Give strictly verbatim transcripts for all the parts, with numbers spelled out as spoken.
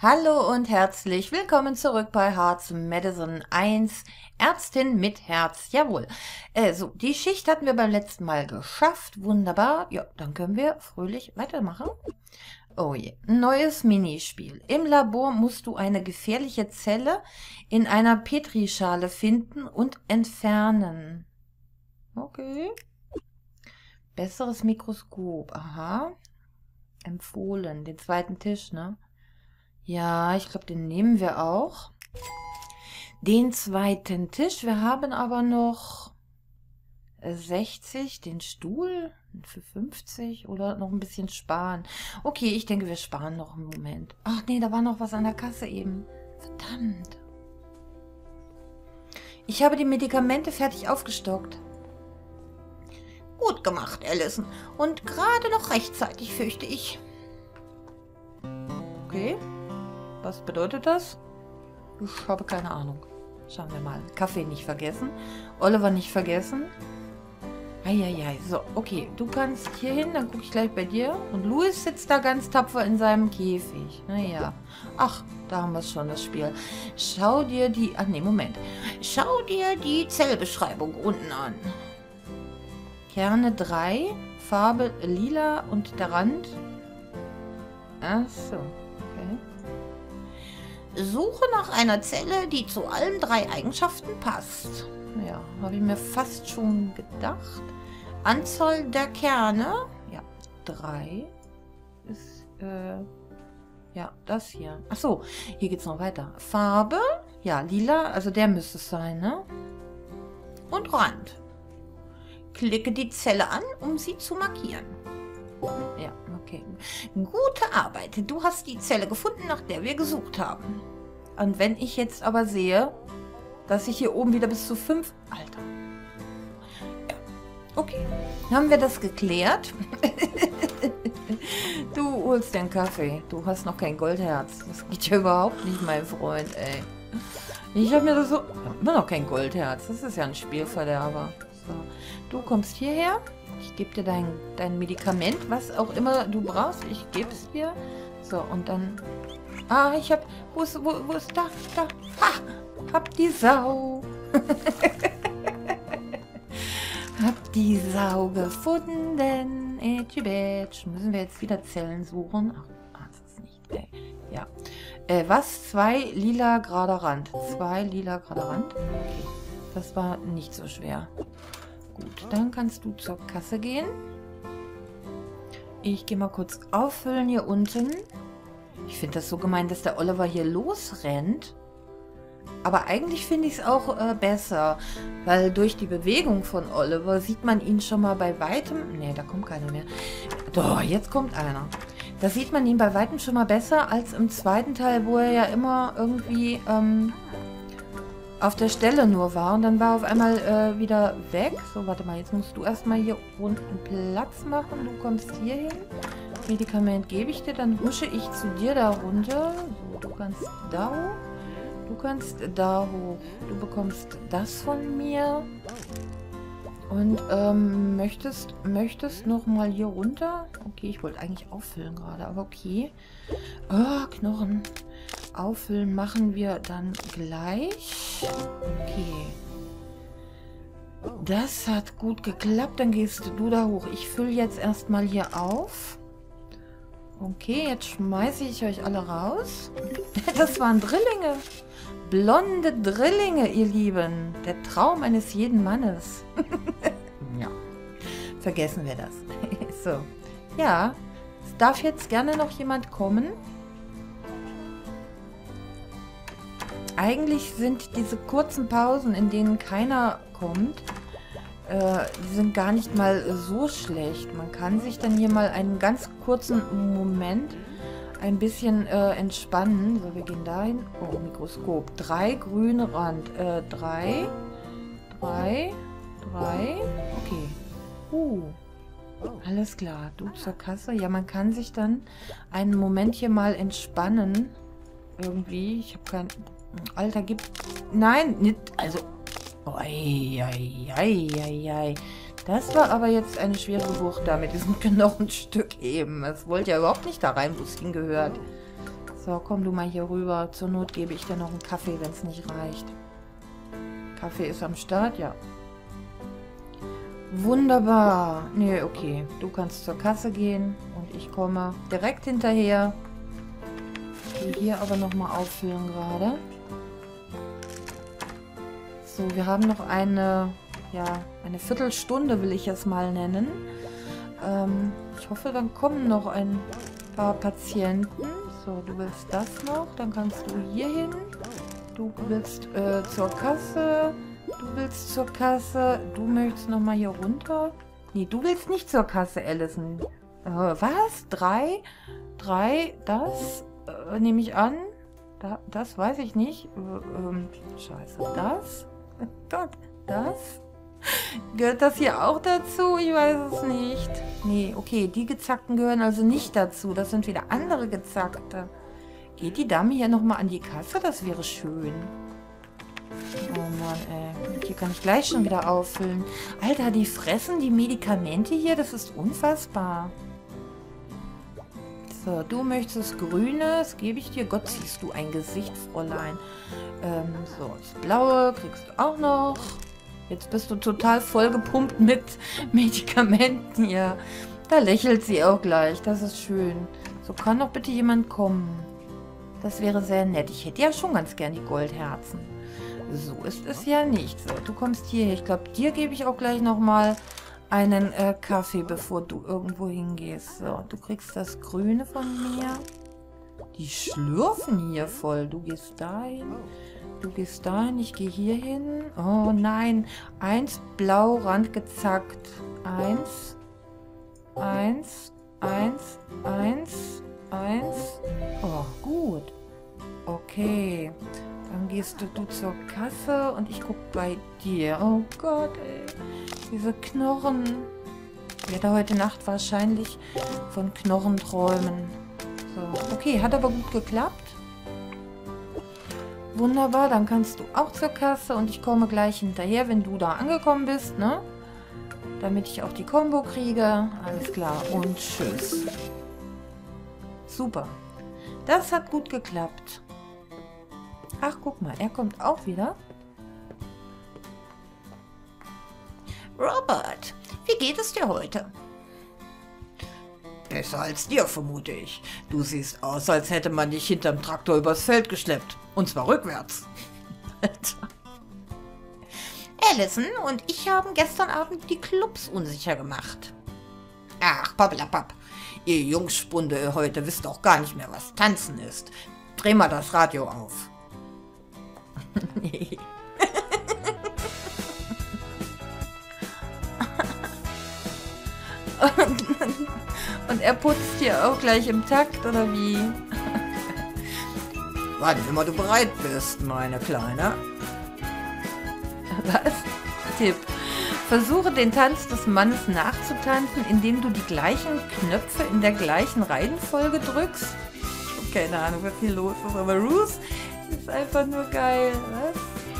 Hallo und herzlich willkommen zurück bei Hearts Medicine eins, Ärztin mit Herz, jawohl. Äh, so, die Schicht hatten wir beim letzten Mal geschafft, wunderbar. Ja, dann können wir fröhlich weitermachen. Oh je, neues Minispiel. Im Labor musst du eine gefährliche Zelle in einer Petrischale finden und entfernen. Okay. Besseres Mikroskop, aha. Empfohlen, den zweiten Tisch, ne? Ja, ich glaube, den nehmen wir auch. Den zweiten Tisch. Wir haben aber noch sechzig. Den Stuhl für fünfzig oder noch ein bisschen sparen. Okay, ich denke, wir sparen noch einen Moment. Ach nee, da war noch was an der Kasse eben. Verdammt. Ich habe die Medikamente fertig aufgestockt. Gut gemacht, Allison. Und gerade noch rechtzeitig, fürchte ich. Okay. Was bedeutet das? Ich habe keine Ahnung. Schauen wir mal. Kaffee nicht vergessen. Oliver nicht vergessen. Eieiei. So, okay. Du kannst hier hin, dann gucke ich gleich bei dir. Und Louis sitzt da ganz tapfer in seinem Käfig. Naja. Ach, da haben wir es schon, das Spiel. Schau dir die... Ach nee, Moment. Schau dir die Zellbeschreibung unten an. Kerne drei, Farbe lila und der Rand. Ach so. Okay. Suche nach einer Zelle, die zu allen drei Eigenschaften passt. Ja, habe ich mir fast schon gedacht. Anzahl der Kerne. Ja, drei. Ist, äh, ja, das hier. Ach so, hier geht's noch weiter. Farbe. Ja, lila, also der müsste es sein, ne? Und Rand. Klicke die Zelle an, um sie zu markieren. Ja, okay. Gute Arbeit. Du hast die Zelle gefunden, nach der wir gesucht haben. Und wenn ich jetzt aber sehe, dass ich hier oben wieder bis zu fünf... Alter. Ja, okay. Haben wir das geklärt? Du holst den Kaffee. Du hast noch kein Goldherz. Das geht ja überhaupt nicht, mein Freund, ey. Ich habe mir das so... Immer noch kein Goldherz. Das ist ja ein Spielverderber. So. Du kommst hierher. Ich gebe dir dein, dein Medikament, was auch immer du brauchst. Ich gebe es dir. So, und dann... Ah, ich hab... Wo ist... Wo, wo ist... Da, da. Ha! Hab die Sau. Hab die Sau gefunden. Etübetsch. Müssen wir jetzt wieder Zellen suchen? Ach, ah, das ist nicht... Ey. Ja. Äh, was? Zwei lila gerader Rand. Zwei lila gerader Rand. Okay. Das war nicht so schwer. Gut, dann kannst du zur Kasse gehen. Ich gehe mal kurz auffüllen hier unten. Ich finde das so gemein, dass der Oliver hier losrennt. Aber eigentlich finde ich es auch äh, besser, weil durch die Bewegung von Oliver sieht man ihn schon mal bei weitem... Ne, da kommt keiner mehr. Doch, jetzt kommt einer. Da sieht man ihn bei weitem schon mal besser als im zweiten Teil, wo er ja immer irgendwie... Ähm, auf der Stelle nur war und dann war er auf einmal äh, wieder weg. So, warte mal, jetzt musst du erstmal hier unten Platz machen. Du kommst hier hin. Medikament gebe ich dir, dann husche ich zu dir da runter. So, du kannst da hoch. Du kannst da hoch. Du bekommst das von mir. Und ähm, möchtest, möchtest noch mal hier runter? Okay, ich wollte eigentlich auffüllen gerade, aber okay. Oh, Knochen. Auffüllen machen wir dann gleich. Okay. Das hat gut geklappt. Dann gehst du da hoch. Ich fülle jetzt erstmal hier auf. Okay, jetzt schmeiße ich euch alle raus. Das waren Drillinge. Blonde Drillinge, ihr Lieben. Der Traum eines jeden Mannes. Ja. Vergessen wir das. So. Ja. Es darf jetzt gerne noch jemand kommen. Eigentlich sind diese kurzen Pausen, in denen keiner kommt, äh, die sind gar nicht mal so schlecht. Man kann sich dann hier mal einen ganz kurzen Moment ein bisschen äh, entspannen. So, wir gehen dahin. Oh, Mikroskop. Drei grüne Rand. Äh, drei. Drei. Drei. Okay. Uh. Alles klar. Du zur Kasse. Ja, man kann sich dann einen Moment hier mal entspannen. Irgendwie. Ich habe kein... Alter, gib... Nein, nicht... Also... Oi, oi, oi, oi, oi. Das war aber jetzt eine schwere Wucht da mit diesem Knochenstück eben. Es wollte ja überhaupt nicht da rein, wo es hingehört. So, komm du mal hier rüber. Zur Not gebe ich dir noch einen Kaffee, wenn es nicht reicht. Kaffee ist am Start, ja. Wunderbar. Nee, okay. Du kannst zur Kasse gehen und ich komme direkt hinterher. Ich will hier aber nochmal auffüllen gerade. So, wir haben noch eine, ja, eine Viertelstunde, will ich es mal nennen. Ähm, ich hoffe, dann kommen noch ein paar Patienten. So, du willst das noch, dann kannst du hier hin. Du willst äh, zur Kasse. Du willst zur Kasse. Du möchtest nochmal hier runter. Nee, du willst nicht zur Kasse, Allison. Äh, was? Drei? Drei? Das? Äh, nehme ich an. Da, das weiß ich nicht. Äh, ähm, scheiße. Das? Gott, das? Gehört das hier auch dazu? Ich weiß es nicht. Nee, okay, die Gezackten gehören also nicht dazu. Das sind wieder andere Gezackte. Geht die Dame hier nochmal an die Kasse? Das wäre schön. Oh Mann, ey. Hier kann ich gleich schon wieder auffüllen. Alter, die fressen die Medikamente hier. Das ist unfassbar. So, du möchtest Grünes. Gebe ich dir. Gott, siehst du ein Gesicht, Fräulein. Ähm, so, das Blaue kriegst du auch noch. Jetzt bist du total vollgepumpt mit Medikamenten hier. Da lächelt sie auch gleich. Das ist schön. So, kann doch bitte jemand kommen. Das wäre sehr nett. Ich hätte ja schon ganz gern die Goldherzen. So ist es ja nicht. So, du kommst hierher. Ich glaube, dir gebe ich auch gleich nochmal einen äh, Kaffee, bevor du irgendwo hingehst. So, du kriegst das Grüne von mir. Die schlürfen hier voll. Du gehst dahin. Du gehst dahin. Ich gehe hier hin. Oh nein. Eins blau, Rand gezackt. Eins. Eins. Eins. Eins. Eins. Oh, gut. Okay. Dann gehst du, du zur Kasse und ich gucke bei dir. Oh Gott, ey. Diese Knochen. Ich werde heute Nacht wahrscheinlich von Knochen träumen. So. Okay, hat aber gut geklappt. Wunderbar, dann kannst du auch zur Kasse und ich komme gleich hinterher, wenn du da angekommen bist, ne? Damit ich auch die Combo kriege. Alles klar. Und tschüss. Super. Das hat gut geklappt. Ach, guck mal, er kommt auch wieder. Robert, wie geht es dir heute? Besser als dir, vermute ich. Du siehst aus, als hätte man dich hinterm Traktor übers Feld geschleppt. Und zwar rückwärts. Allison und ich haben gestern Abend die Clubs unsicher gemacht. Ach, pappelapapp. Ihr Jungspunde heute wisst doch gar nicht mehr, was Tanzen ist. Dreh mal das Radio auf. Und, und er putzt hier auch gleich im Takt, oder wie? Wann immer du bereit bist, meine Kleine. Was? Tipp. Versuche den Tanz des Mannes nachzutanzen, indem du die gleichen Knöpfe in der gleichen Reihenfolge drückst. Ich habe keine Ahnung, was hier los ist, aber Ruth ist einfach nur geil. Was?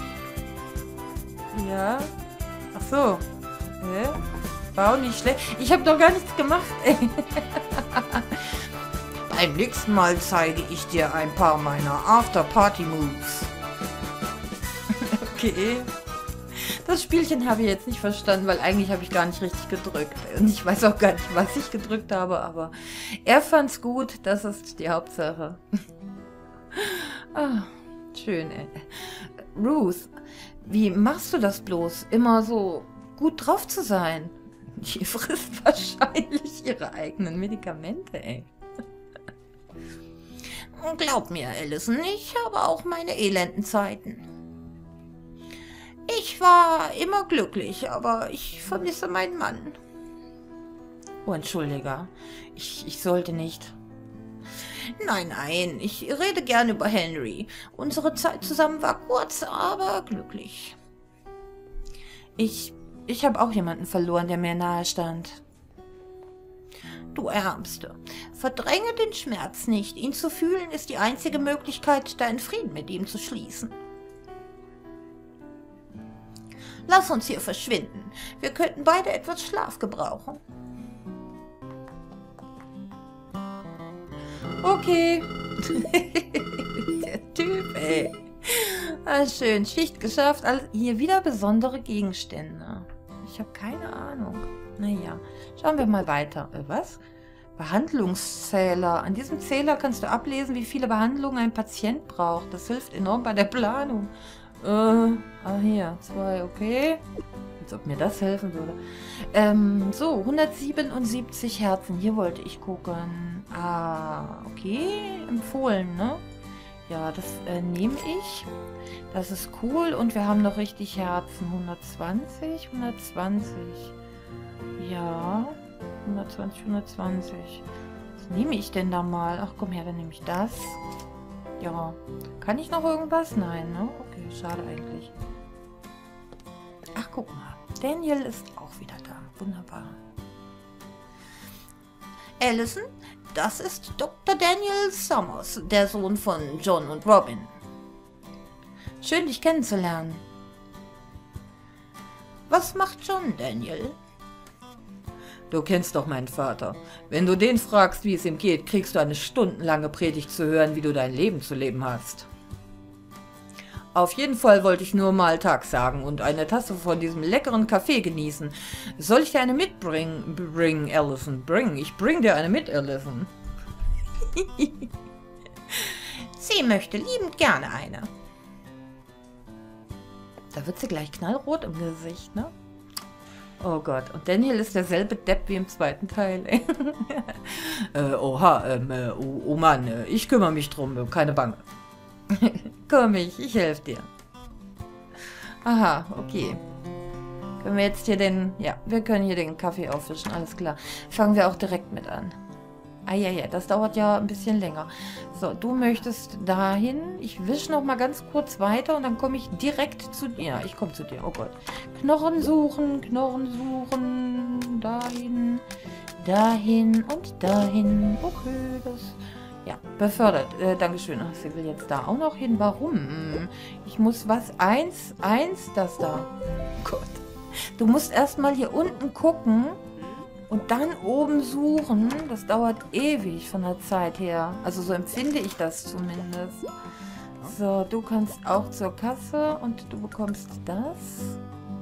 Ja. Ach so. Hä? War auch nicht schlecht. Ich habe doch gar nichts gemacht, ey. Beim nächsten Mal zeige ich dir ein paar meiner After-Party-Moves. Okay. Das Spielchen habe ich jetzt nicht verstanden, weil eigentlich habe ich gar nicht richtig gedrückt. Und ich weiß auch gar nicht, was ich gedrückt habe, aber er fand's gut. Das ist die Hauptsache. Ah, schön, ey. Ruth, wie machst du das bloß? Immer so gut drauf zu sein? Die frisst wahrscheinlich ihre eigenen Medikamente, ey. Glaub mir, Allison, ich habe auch meine elenden Zeiten. Ich war immer glücklich, aber ich vermisse meinen Mann. Oh, Entschuldiger. Ich, ich sollte nicht. Nein, nein, ich rede gerne über Henry. Unsere Zeit zusammen war kurz, aber glücklich. Ich, ich habe auch jemanden verloren, der mir nahe stand. Du Ärmste, verdränge den Schmerz nicht. Ihn zu fühlen ist die einzige Möglichkeit, deinen Frieden mit ihm zu schließen. Lass uns hier verschwinden. Wir könnten beide etwas Schlaf gebrauchen. Okay, Der Typ, ey. Ah, schön. Schicht geschafft. Alles, hier wieder besondere Gegenstände. Ich habe keine Ahnung. Naja, schauen wir mal weiter. Äh, was? Behandlungszähler. An diesem Zähler kannst du ablesen, wie viele Behandlungen ein Patient braucht. Das hilft enorm bei der Planung. Äh, ah, hier. Zwei, okay. Als ob mir das helfen würde. Ähm, so, hundertsiebenundsiebzig Herzen. Hier wollte ich gucken. Ah, okay. Empfohlen, ne? Ja, das äh, nehme ich. Das ist cool. Und wir haben noch richtig Herzen. hundertzwanzig, hundertzwanzig. Ja, hundertzwanzig, hundertzwanzig. Was nehme ich denn da mal? Ach, komm her, dann nehme ich das. Ja. Kann ich noch irgendwas? Nein, ne? Okay, schade eigentlich. Ach, guck mal. Daniel ist auch wieder da. Wunderbar. Allison, das ist Doktor Daniel Summers, der Sohn von John und Robin. Schön, dich kennenzulernen. Was macht John, Daniel? Du kennst doch meinen Vater. Wenn du den fragst, wie es ihm geht, kriegst du eine stundenlange Predigt zu hören, wie du dein Leben zu leben hast. Auf jeden Fall wollte ich nur mal Tag sagen und eine Tasse von diesem leckeren Kaffee genießen. Soll ich dir eine mitbringen? Bring, Allison, bring. Ich bring dir eine mit, Allison. Sie möchte liebend gerne eine. Da wird sie gleich knallrot im Gesicht, ne? Oh Gott. Und Daniel ist derselbe Depp wie im zweiten Teil. äh, oha, ähm, äh, oh, oh Mann, äh, ich kümmere mich drum, keine Bange. Komm ich, ich helfe dir. Aha, okay. Können wir jetzt hier den... Ja, wir können hier den Kaffee auffischen, alles klar. Fangen wir auch direkt mit an. Ah ja, ja, das dauert ja ein bisschen länger. So, du möchtest dahin. Ich wische noch mal ganz kurz weiter und dann komme ich direkt zu dir. Ja, ich komme zu dir, oh Gott. Knochen suchen, Knochen suchen. Dahin, dahin und dahin. Okay, das... Ja, befördert. Äh, Dankeschön. Ach, sie will jetzt da auch noch hin. Warum? Ich muss was? Eins, eins, das da. Oh Gott. Du musst erstmal hier unten gucken und dann oben suchen. Das dauert ewig von der Zeit her. Also so empfinde ich das zumindest. So, du kannst auch zur Kasse und du bekommst das.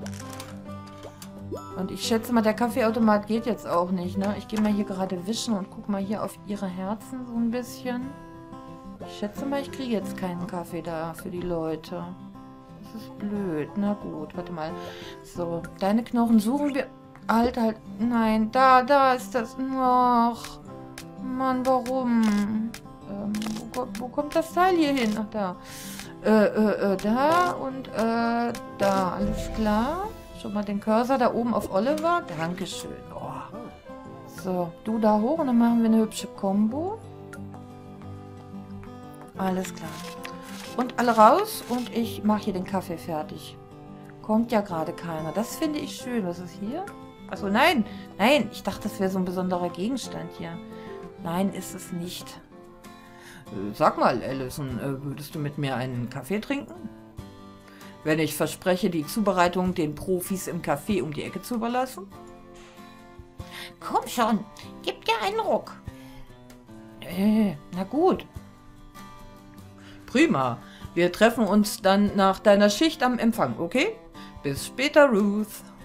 Und ich schätze mal, der Kaffeeautomat geht jetzt auch nicht, ne? Ich gehe mal hier gerade wischen und guck mal hier auf ihre Herzen so ein bisschen. Ich schätze mal, ich kriege jetzt keinen Kaffee da für die Leute. Das ist blöd. Na gut, warte mal. So, deine Knochen suchen wir... Halt, halt. Nein, da, da ist das noch. Mann, warum? Ähm, wo, wo kommt das Teil hier hin? Ach, da. Äh, äh, äh, da und, äh, da. Alles klar. Schon mal den Cursor da oben auf Oliver. Dankeschön. Oh. So, du da hoch und dann machen wir eine hübsche Kombo. Alles klar. Und alle raus und ich mache hier den Kaffee fertig. Kommt ja gerade keiner. Das finde ich schön. Was ist hier? Achso, nein. Nein, ich dachte, das wäre so ein besonderer Gegenstand hier. Nein, ist es nicht. Äh, sag mal, Allison, äh, würdest du mit mir einen Kaffee trinken? Wenn ich verspreche, die Zubereitung den Profis im Café um die Ecke zu überlassen? Komm schon, gib dir einen Ruck. Äh, na gut. Prima. Wir treffen uns dann nach deiner Schicht am Empfang, okay? Bis später, Ruth.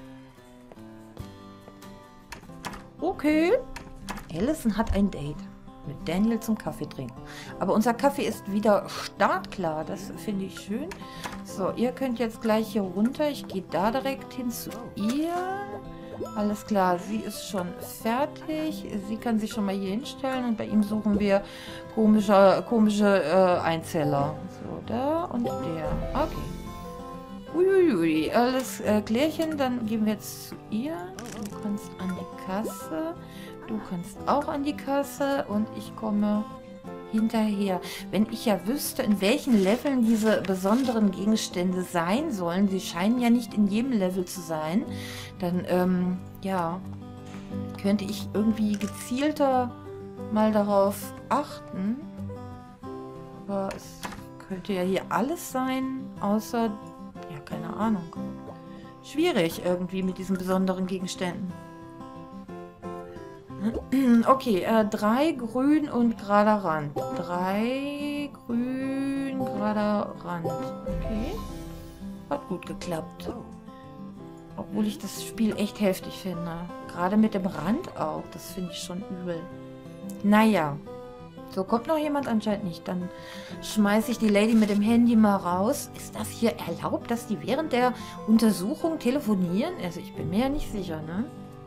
Okay. Allison hat ein Date mit Daniel zum Kaffee trinken. Aber unser Kaffee ist wieder startklar. Das finde ich schön. So, ihr könnt jetzt gleich hier runter. Ich gehe da direkt hin zu ihr. Alles klar, sie ist schon fertig. Sie kann sich schon mal hier hinstellen. Und bei ihm suchen wir komische, komische äh, Einzeller. So, da und der. Okay. Uiuiui, alles äh, klärchen. Dann gehen wir jetzt zu ihr. Du kannst an die Kasse. Du kannst auch an die Kasse und ich komme hinterher. Wenn ich ja wüsste, in welchen Leveln diese besonderen Gegenstände sein sollen, sie scheinen ja nicht in jedem Level zu sein, dann, ähm, ja, könnte ich irgendwie gezielter mal darauf achten. Aber es könnte ja hier alles sein, außer, ja, keine Ahnung. Schwierig irgendwie mit diesen besonderen Gegenständen. Okay, äh, drei grün und gerader Rand. Drei grün, gerader Rand. Okay. Hat gut geklappt. Obwohl ich das Spiel echt heftig finde. Gerade mit dem Rand auch. Das finde ich schon übel. Naja. So, kommt noch jemand? Anscheinend nicht. Dann schmeiße ich die Lady mit dem Handy mal raus. Ist das hier erlaubt, dass die während der Untersuchung telefonieren? Also ich bin mir ja nicht sicher, ne?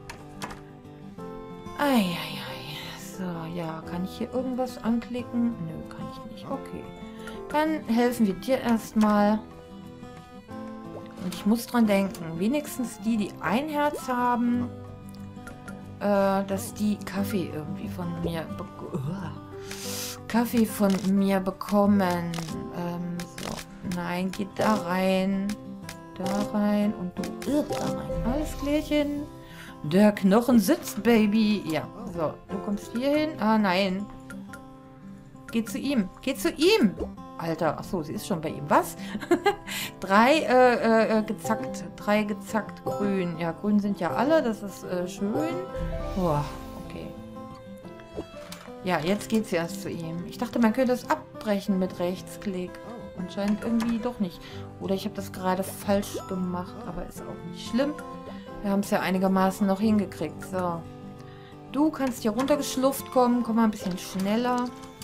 Eieiei. So, ja. Kann ich hier irgendwas anklicken? Nö, kann ich nicht. Okay. Dann helfen wir dir erstmal. Und ich muss dran denken. Wenigstens die, die ein Herz haben, äh, dass die Kaffee irgendwie von mir bekommen. Kaffee von mir bekommen. Ähm, so. Nein, geht da rein. Da rein und du uh, da rein. Alles klärchen. Der Knochen sitzt, Baby. Ja, so. Du kommst hier hin. Ah, nein. Geh zu ihm. Geh zu ihm. Alter, achso, sie ist schon bei ihm. Was? Drei äh, äh, gezackt. Drei gezackt grün. Ja, grün sind ja alle. Das ist äh, schön. Boah, okay. Ja, jetzt geht's erst zu ihm. Ich dachte, man könnte es abbrechen mit Rechtsklick. Anscheinend irgendwie doch nicht. Oder ich habe das gerade falsch gemacht, aber ist auch nicht schlimm. Wir haben es ja einigermaßen noch hingekriegt. So. Du kannst hier runtergeschlufft kommen. Komm mal ein bisschen schneller.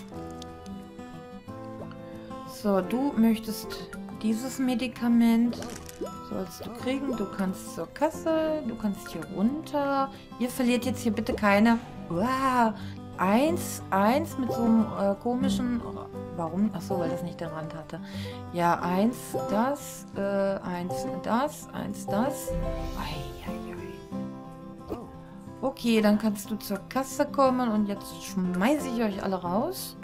So, du möchtest dieses Medikament. Sollst du kriegen. Du kannst zur Kasse. Du kannst hier runter. Ihr verliert jetzt hier bitte keine... Wow. Eins, eins mit so einem äh, komischen... Warum? Achso, weil das nicht den Rand hatte. Ja, eins das, äh, eins das, eins das. Eieiei. Okay, dann kannst du zur Kasse kommen und jetzt schmeiße ich euch alle raus.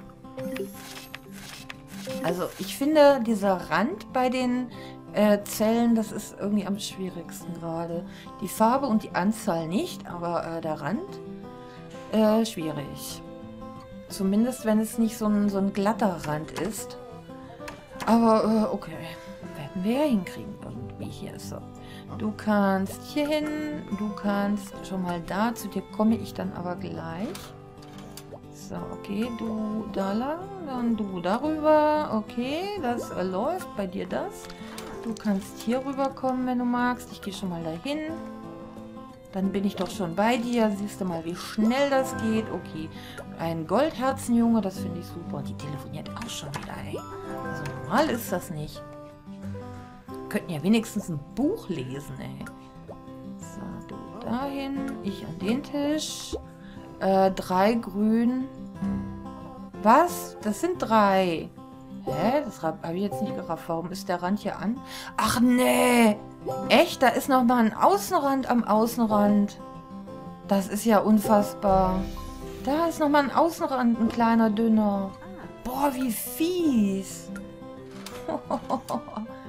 Also, ich finde, dieser Rand bei den äh, Zellen, das ist irgendwie am schwierigsten gerade. Die Farbe und die Anzahl nicht, aber äh, der Rand... Äh, schwierig. Zumindest, wenn es nicht so ein, so ein glatter Rand ist. Aber, äh, okay. Werden wir ja hinkriegen irgendwie hier. So. Du kannst hier hin. Du kannst schon mal da. Zu dir komme ich dann aber gleich. So, okay. Du da lang. Dann du darüber. Okay, das äh, läuft. Bei dir das. Du kannst hier rüber kommen, wenn du magst. Ich gehe schon mal dahin. Dann bin ich doch schon bei dir. Siehst du mal, wie schnell das geht. Okay, ein Goldherzenjunge, das finde ich super. Und die telefoniert auch schon wieder, ey. Also normal ist das nicht. Wir könnten ja wenigstens ein Buch lesen, ey. So, du dahin. Ich an den Tisch. Äh, drei grün. Was? Das sind drei. Hä? Das habe ich jetzt nicht gerafft. Warum ist der Rand hier an? Ach, nee. Echt? Da ist noch mal ein Außenrand am Außenrand. Das ist ja unfassbar. Da ist noch mal ein Außenrand, ein kleiner, dünner. Boah, wie fies. Alter.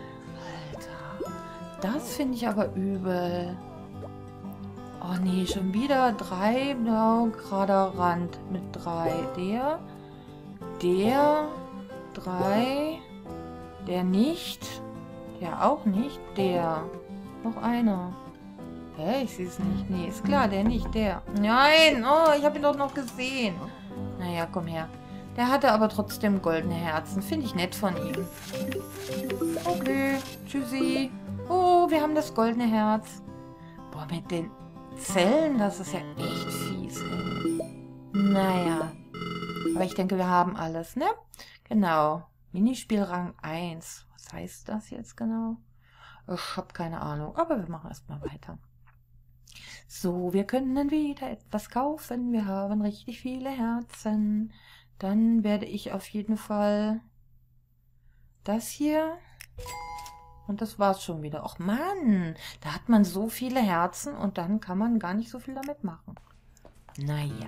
Das finde ich aber übel. Oh nee, schon wieder drei blau, gerader Rand mit drei. Der, der, drei, der nicht... Ja, auch nicht. Der. Noch einer. Hä? Ich sehe es nicht. Nee, ist klar, der nicht. Der. Nein! Oh, ich habe ihn doch noch gesehen. Naja, komm her. Der hatte aber trotzdem goldene Herzen. Finde ich nett von ihm. Okay. Tschüssi. Oh, wir haben das goldene Herz. Boah, mit den Zellen, das ist ja echt fies, ey. Naja. Aber ich denke, wir haben alles, ne? Genau. Minispiel Rang eins. Was heißt das jetzt genau? Ich habe keine Ahnung, aber wir machen erstmal weiter. So, wir können dann wieder etwas kaufen. Wir haben richtig viele Herzen. Dann werde ich auf jeden Fall das hier. Und das war's schon wieder. Och Mann, da hat man so viele Herzen und dann kann man gar nicht so viel damit machen. Naja.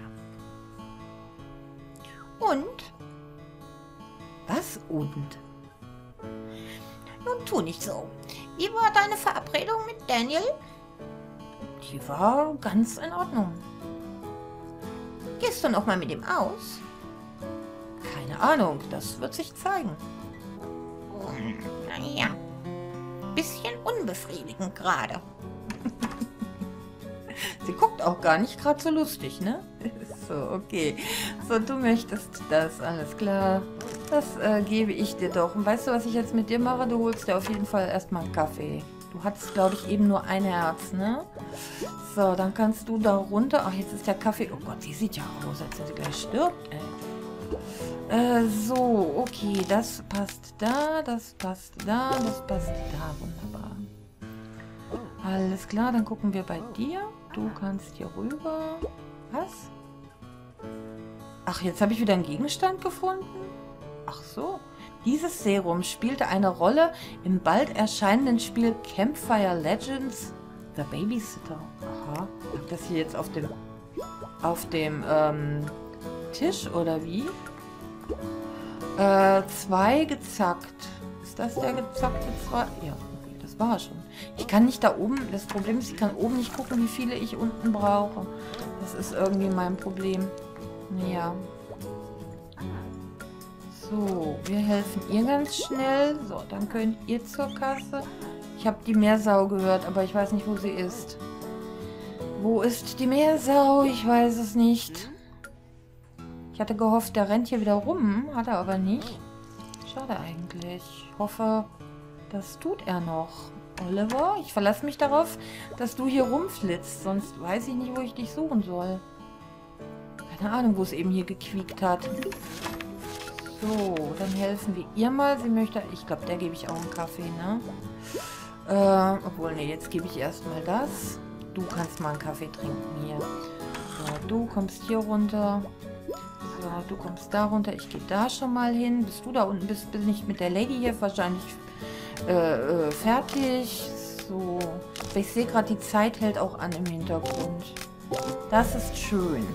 Und? Was und? Nun tu nicht so. Wie war deine Verabredung mit Daniel? Die war ganz in Ordnung. Gehst du noch mal mit ihm aus? Keine Ahnung, das wird sich zeigen. Hm, naja, bisschen unbefriedigend gerade. Sie guckt auch gar nicht gerade so lustig, ne? So, okay. So, du möchtest das, alles klar. Das äh, gebe ich dir doch. Und weißt du, was ich jetzt mit dir mache? Du holst dir auf jeden Fall erstmal einen Kaffee. Du hattest, glaube ich, eben nur ein Herz, ne? So, dann kannst du da runter. Ach, jetzt ist der Kaffee... Oh Gott, die sieht ja aus, als wenn sie gleich stirbt, ey. Äh, so, okay, das passt da, das passt da, das passt da. Wunderbar. Alles klar, dann gucken wir bei dir. Du kannst hier rüber. Was? Ach, jetzt habe ich wieder einen Gegenstand gefunden? Ach so. Dieses Serum spielte eine Rolle im bald erscheinenden Spiel Campfire Legends The Babysitter. Aha. Ich hab das hier jetzt auf dem auf dem ähm, Tisch oder wie? Äh, zwei gezackt. Ist das der gezackte zwei? Ja, okay, das war schon. Ich kann nicht da oben, das Problem ist, ich kann oben nicht gucken, wie viele ich unten brauche. Das ist irgendwie mein Problem. Ja. So, wir helfen ihr ganz schnell. So, dann könnt ihr zur Kasse. Ich habe die Meersau gehört, aber ich weiß nicht, wo sie ist. Wo ist die Meersau? Ich weiß es nicht. Ich hatte gehofft, der rennt hier wieder rum. Hat er aber nicht. Schade eigentlich. Ich hoffe, das tut er noch. Oliver, ich verlasse mich darauf, dass du hier rumflitzt. Sonst weiß ich nicht, wo ich dich suchen soll. Keine Ahnung, wo es eben hier gequiekt hat. So, dann helfen wir ihr mal. Sie möchte... Ich glaube, der gebe ich auch einen Kaffee, ne? Äh, obwohl, ne, jetzt gebe ich erstmal das. Du kannst mal einen Kaffee trinken hier. So, du kommst hier runter. So, du kommst da runter. Ich gehe da schon mal hin. Bis du da unten bist, bin ich mit der Lady hier wahrscheinlich äh, äh, fertig. So. Aber ich sehe gerade, die Zeit hält auch an im Hintergrund. Das ist schön.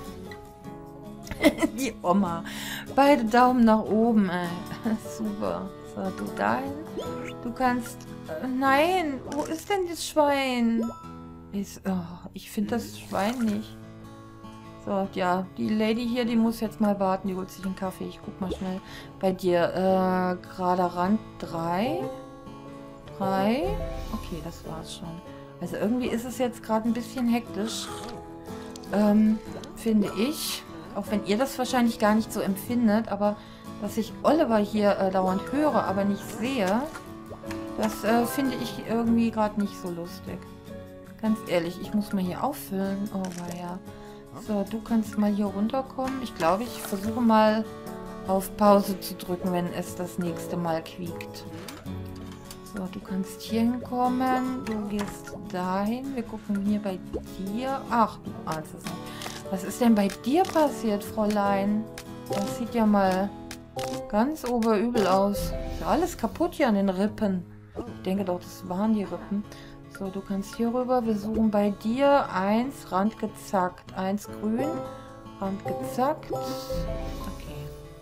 Die Oma. Beide Daumen nach oben, ey. Super. So, du dahin. Du kannst... Äh, nein, wo ist denn das Schwein? Ist, oh, ich finde das Schwein nicht. So, ja, die Lady hier, die muss jetzt mal warten. Die holt sich einen Kaffee. Ich guck mal schnell bei dir. Äh, gerade Rand drei. Drei. Okay, das war's schon. Also irgendwie ist es jetzt gerade ein bisschen hektisch. Ähm, finde ich. Auch wenn ihr das wahrscheinlich gar nicht so empfindet. Aber dass ich Oliver hier äh, dauernd höre, aber nicht sehe, das äh, finde ich irgendwie gerade nicht so lustig. Ganz ehrlich, ich muss mal hier auffüllen. Oh, ja. So, du kannst mal hier runterkommen. Ich glaube, ich versuche mal auf Pause zu drücken, wenn es das nächste Mal quiekt. So, du kannst hier hinkommen. Du gehst dahin. Wir gucken hier bei dir. Ach, du ahnst es nicht. Was ist denn bei dir passiert, Fräulein? Das sieht ja mal ganz oberübel aus. Ist ja alles kaputt hier an den Rippen. Ich denke doch, das waren die Rippen. So, du kannst hier rüber. Wir suchen bei dir eins, Rand gezackt. Eins grün, Rand gezackt. Okay.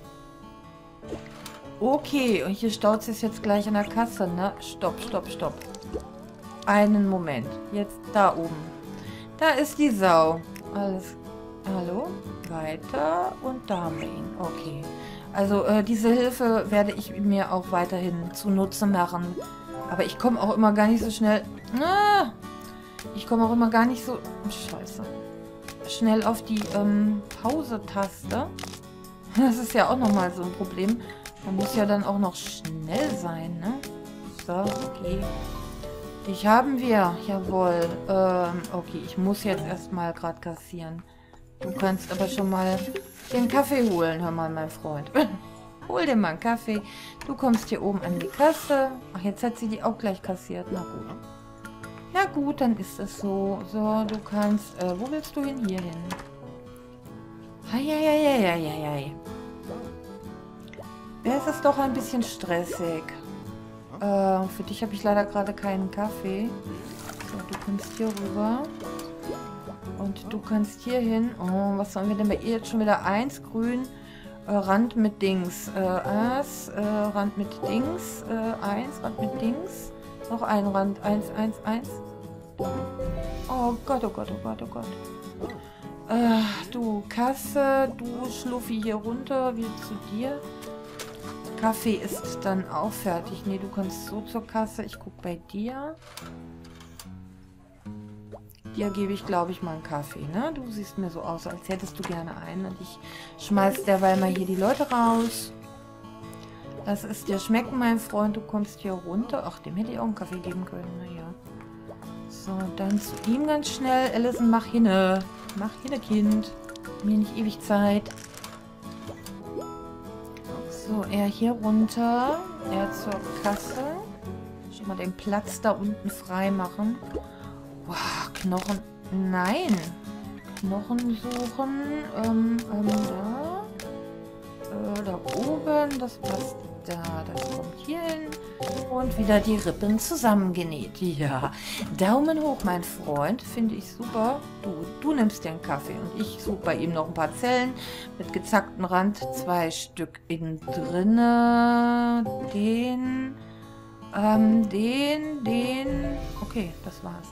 Okay, und hier staut es jetzt gleich an der Kasse, ne? Stopp, stopp, stopp. Einen Moment. Jetzt da oben. Da ist die Sau. Alles. Hallo? Weiter und da haben wir ihn. Okay. Also, äh, diese Hilfe werde ich mir auch weiterhin zunutze machen. Aber ich komme auch immer gar nicht so schnell... Ah, ich komme auch immer gar nicht so... Scheiße. Schnell auf die ähm, Pause-Taste. Das ist ja auch nochmal so ein Problem. Man muss ja dann auch noch schnell sein, ne? So, okay. Dich haben wir. Jawohl. Ähm, okay, ich muss jetzt erstmal gerade kassieren. Du kannst aber schon mal den Kaffee holen. Hör mal, mein Freund. Hol dir mal einen Kaffee. Du kommst hier oben an die Kasse. Ach, jetzt hat sie die auch gleich kassiert. Na gut. Na gut, dann ist es so. So, du kannst... Äh, wo willst du hin? Hier hin. Eieieiei. Es ist doch ein bisschen stressig. Äh, für dich habe ich leider gerade keinen Kaffee. So, du kommst hier rüber. Und du kannst hier hin. Oh, was sollen wir denn bei ihr jetzt schon wieder? Eins, grün... Äh, Rand mit Dings. Äh, Ass, äh, Rand mit Dings. Äh, eins, Rand mit Dings. Noch ein Rand. Eins, eins, eins. Oh Gott, oh Gott, oh Gott, oh Gott. Äh, du Kasse, du Schluffi hier runter, wieder zu dir. Kaffee ist dann auch fertig. Nee, du kannst so zur Kasse. Ich guck bei dir. dir gebe ich, glaube ich, mal einen Kaffee, ne? Du siehst mir so aus, als hättest du gerne einen. Und ich schmeiß derweil mal hier die Leute raus. Lass es dir schmecken, mein Freund. Du kommst hier runter. Ach, dem hätte ich auch einen Kaffee geben können. Naja. So, dann zu ihm ganz schnell. Allison, mach hinne. Mach hinne, Kind. Mir nicht ewig Zeit. So, er hier runter. Er zur Kasse. Schon mal den Platz da unten frei machen. Wow, Knochen. Nein. Knochen suchen. Ähm, ähm, da. Äh, da oben. Das passt da. Das kommt hier hin. Und wieder die Rippen zusammengenäht. Ja. Daumen hoch, mein Freund. Finde ich super. Du, du nimmst dir einen Kaffee. Und ich suche bei ihm noch ein paar Zellen mit gezacktem Rand. Zwei Stück innen drinne. Den. Ähm, den, den. Okay, das war's.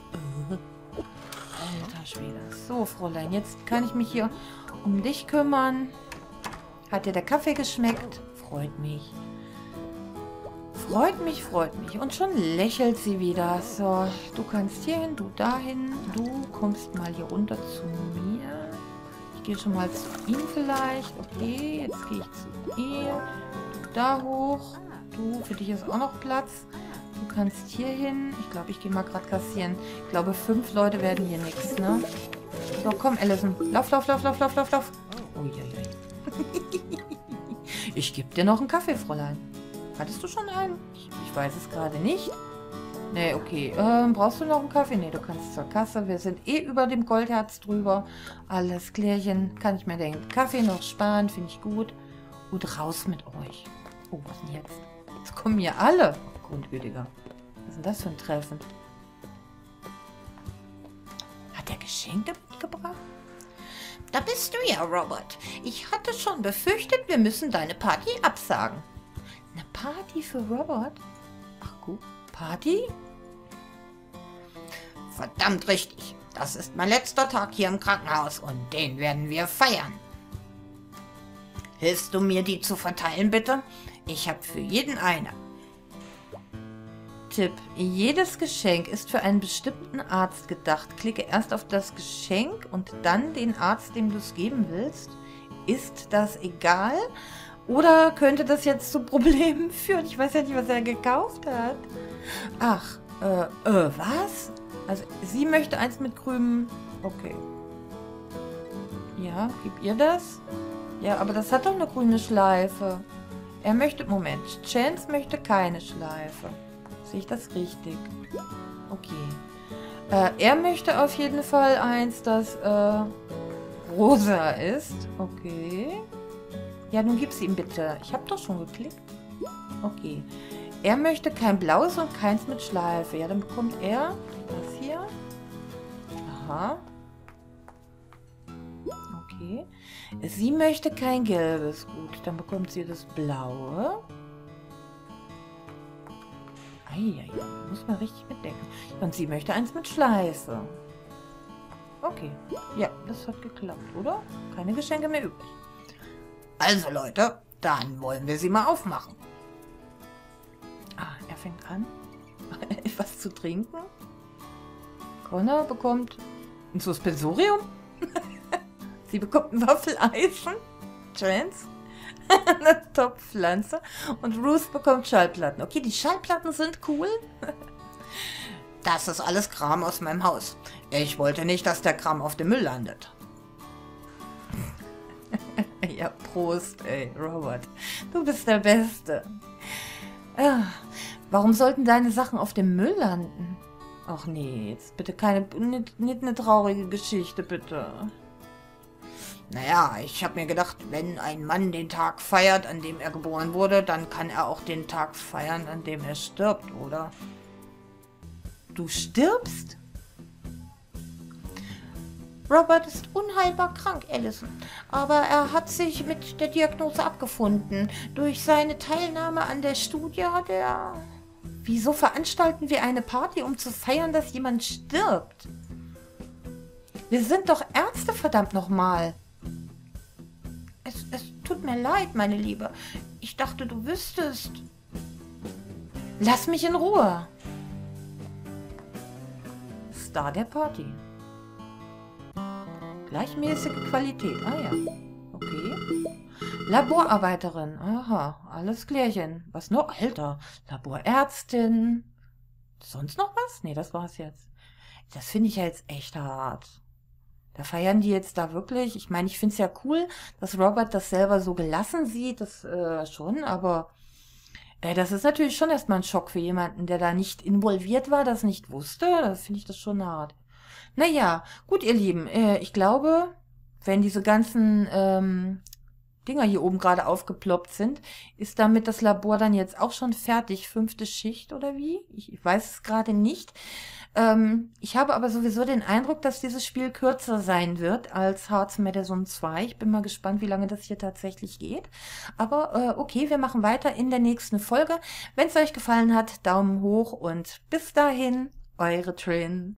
Alter Schwede. So, Fräulein, jetzt kann ich mich hier um dich kümmern. Hat dir der Kaffee geschmeckt? Freut mich. Freut mich, freut mich. Und schon lächelt sie wieder. So, du kannst hierhin, du dahin. Du kommst mal hier runter zu mir. Ich gehe schon mal zu ihm vielleicht. Okay, jetzt gehe ich zu ihr. Du da hoch. Du, für dich ist auch noch Platz. Du kannst hier hin. Ich glaube, ich gehe mal gerade kassieren. Ich glaube, fünf Leute werden hier nichts, ne? So, komm, Allison. Lauf, lauf, lauf, lauf, lauf, lauf, lauf. Uiuiui. Ich gebe dir noch einen Kaffee, Fräulein. Hattest du schon einen? Ich, ich weiß es gerade nicht. Nee, okay. Ähm, brauchst du noch einen Kaffee? Nee, du kannst zur Kasse. Wir sind eh über dem Goldherz drüber. Alles klärchen. Kann ich mir den Kaffee noch sparen. Finde ich gut. Und raus mit euch. Oh, was denn jetzt? Jetzt kommen hier alle. Grundgütiger. Was ist denn das für ein Treffen? Hat er Geschenke mitgebracht? Da bist du ja, Robert. Ich hatte schon befürchtet, wir müssen deine Party absagen. Eine Party für Robert? Ach gut. Party? Verdammt richtig. Das ist mein letzter Tag hier im Krankenhaus und den werden wir feiern. Hilfst du mir, die zu verteilen, bitte? Ich habe für jeden eine. Tipp. Jedes Geschenk ist für einen bestimmten Arzt gedacht. Klicke erst auf das Geschenk und dann den Arzt, dem du es geben willst. Ist das egal? Oder könnte das jetzt zu Problemen führen? Ich weiß ja nicht, was er gekauft hat. Ach, äh, äh, was? Also, sie möchte eins mit grünem... Okay. Ja, gib ihr das? Ja, aber das hat doch eine grüne Schleife. Er möchte... Moment, Chance möchte keine Schleife. Sehe ich das richtig? Okay. Äh, er möchte auf jeden Fall eins, das äh, rosa ist. Okay. Ja, nun gib's ihm bitte. Ich habe doch schon geklickt. Okay. Er möchte kein blaues und keins mit Schleife. Ja, dann bekommt er das hier. Aha. Okay. Sie möchte kein gelbes. Gut, dann bekommt sie das blaue. Eieiei, muss man richtig mitdenken. Und sie möchte eins mit Schleife. Okay. Ja, das hat geklappt, oder? Keine Geschenke mehr übrig. Also Leute, dann wollen wir sie mal aufmachen. Ah, er fängt an. Etwas zu trinken. Connor bekommt ein Suspensorium. Sie bekommt ein Waffeleisen. Chance. Eine Top-Pflanze. Und Ruth bekommt Schallplatten. Okay, die Schallplatten sind cool. Das ist alles Kram aus meinem Haus. Ich wollte nicht, dass der Kram auf dem Müll landet. Ja, Prost, ey, Robert. Du bist der Beste. Ah, warum sollten deine Sachen auf dem Müll landen? Ach nee, jetzt bitte keine, nicht, nicht eine traurige Geschichte, bitte. Naja, ich habe mir gedacht, wenn ein Mann den Tag feiert, an dem er geboren wurde, dann kann er auch den Tag feiern, an dem er stirbt, oder? Du stirbst? Robert ist unheilbar krank, Allison. Aber er hat sich mit der Diagnose abgefunden. Durch seine Teilnahme an der Studie hat er... Wieso veranstalten wir eine Party, um zu feiern, dass jemand stirbt? Wir sind doch Ärzte, verdammt nochmal. Es, es tut mir leid, meine Liebe. Ich dachte, du wüsstest. Lass mich in Ruhe. Star der Party. Gleichmäßige Qualität. Ah ja. Okay. Laborarbeiterin. Aha, alles klärchen. Was noch? Alter. Laborärztin. Sonst noch was? Nee, das war's jetzt. Das finde ich ja jetzt echt hart. Da feiern die jetzt da wirklich. Ich meine, ich finde es ja cool, dass Robert das selber so gelassen sieht. Das äh, schon, aber äh, das ist natürlich schon erstmal ein Schock für jemanden, der da nicht involviert war, das nicht wusste. Das finde ich das schon hart. Naja, gut, ihr Lieben. Äh, ich glaube, wenn diese ganzen ähm, Dinger hier oben gerade aufgeploppt sind, ist damit das Labor dann jetzt auch schon fertig. Fünfte Schicht oder wie? Ich, ich weiß es gerade nicht. Ähm, ich habe aber sowieso den Eindruck, dass dieses Spiel kürzer sein wird als Hearts Medicine zwei. Ich bin mal gespannt, wie lange das hier tatsächlich geht. Aber äh, okay, wir machen weiter in der nächsten Folge. Wenn es euch gefallen hat, Daumen hoch und bis dahin, eure Trin.